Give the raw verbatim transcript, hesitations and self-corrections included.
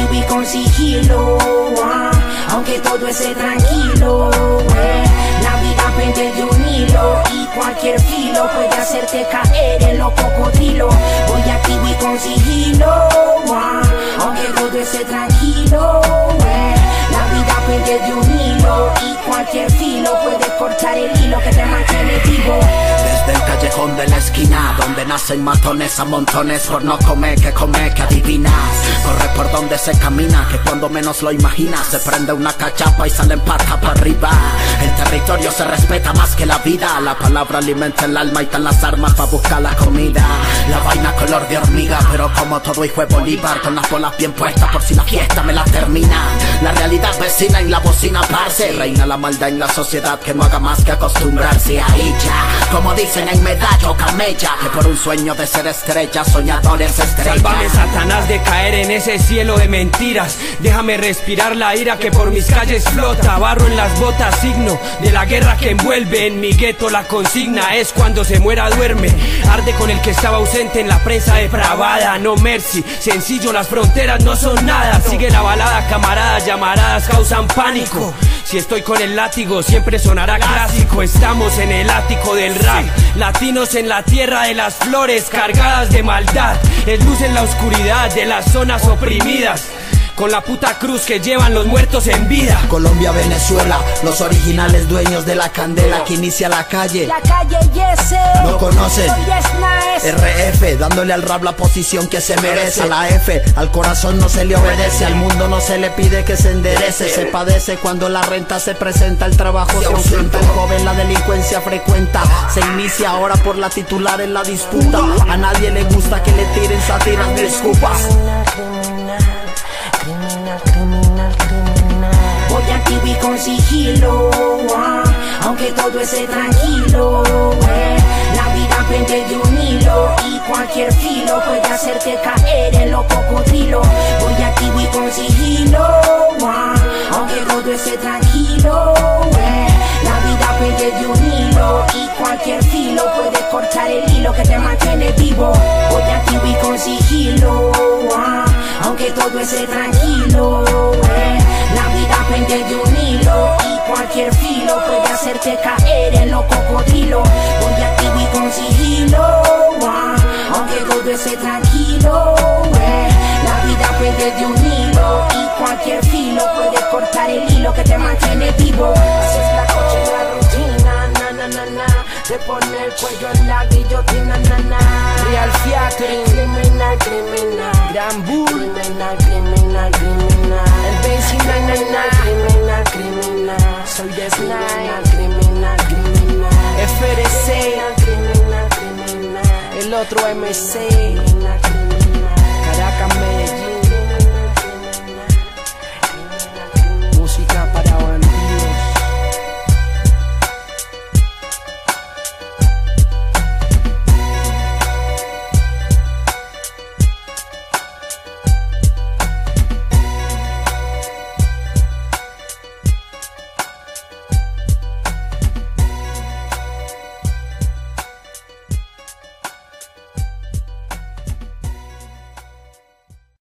aquí con sigilo, ah, aunque todo esté tranquilo, eh. La vida pende de un hilo y cualquier filo puede hacerte caer en los cocodrilos. Voy aquí con sigilo, ah, aunque todo esté tranquilo, eh. La vida pende de un hilo y cualquier filo puede cortar el hilo que te mantiene vivo. Desde el callejón de la esquina, donde nacen matones a montones por no comer, que comer, que adivinas. Corre por donde se camina, que cuando menos lo imaginas se prende una cachapa y salen patas para arriba. El territorio se respeta más que la vida, la palabra alimenta el alma y están las armas para buscar la comida. La vaina color de hormiga, pero como todo hijo de Bolívar, con las bolas bien puestas por si la fiesta me la termina. La realidad vecina en la bocina parce, reina la maldad en la sociedad que no haga más que acostumbrarse a ella. Como dicen en Medallo Camella, que por un sueño de ser estrella, soñadores estrellas. Sálvame, Satanás, de caer en ese cielo de mentiras. Déjame respirar la ira que por mis calles flota. Barro en las botas, signo de la guerra que envuelve. En mi gueto la consigna es: cuando se muera duerme. Arde con el que estaba ausente en la prensa depravada. No mercy, sencillo, las fronteras no son nada. Sigue la balada, camaradas, llamaradas causan pánico. Si estoy con el látigo siempre sonará clásico. Estamos en el ático del rap, latinos en la tierra de las flores cargadas de maldad. Es luz en la oscuridad de las zonas oprimidas, con la puta cruz que llevan los muertos en vida. Colombia, Venezuela, los originales dueños de la candela que inicia la calle. La calle Yese, no conocen Yes, R F, dándole al rap la posición que se merece. A la F, al corazón no se le obedece, al mundo no se le pide que se enderece. Se padece cuando la renta se presenta, el trabajo se ausenta, el joven la delincuencia frecuenta. Se inicia ahora por la titular en la disputa. A nadie le gusta que le tiren sátiras ni escupas. Criminal, criminal, criminal. Voy aquí con sigilo, ah, aunque todo esté tranquilo, eh. La vida pende de un hilo y cualquier filo puede hacerte caer en los cocodrilos. Voy aquí con sigilo, ah, aunque todo esté tranquilo, eh. La vida pende de un hilo y cualquier filo puede cortar el hilo que te mantiene vivo. Voy aquí con sigilo, ah, aunque todo esté tranquilo, eh. La vida pende de un hilo y cualquier filo puede hacerte caer en los cocodrilos. Voy aquí con sigilo, ah, aunque todo esté tranquilo, eh. La vida pende de un hilo y cualquier filo puede cortar el hilo que te mantiene vivo. Así es la coche, la rutina, na na na na, de poner el cuello en la guillotina, na na. Real Fiatrin, criminal, criminal, Gran Bull, criminal, criminal, criminal. El vecino, criminal, criminal, criminal. Soy de criminal, criminal, criminal. F R C, criminal, criminal. El otro M C, criminal, criminal.